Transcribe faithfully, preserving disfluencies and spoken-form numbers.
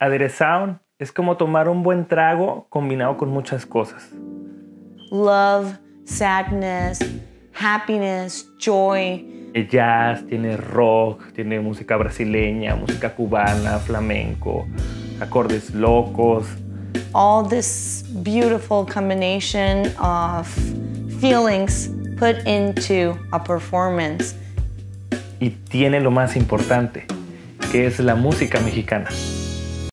Aderezaron es como tomar un buen trago combinado con muchas cosas. Love, sadness, happiness, joy. El jazz, tiene rock, tiene música brasileña, música cubana, flamenco, acordes locos. All this beautiful combination of feelings put into a performance. Y tiene lo más importante, que es la música mexicana.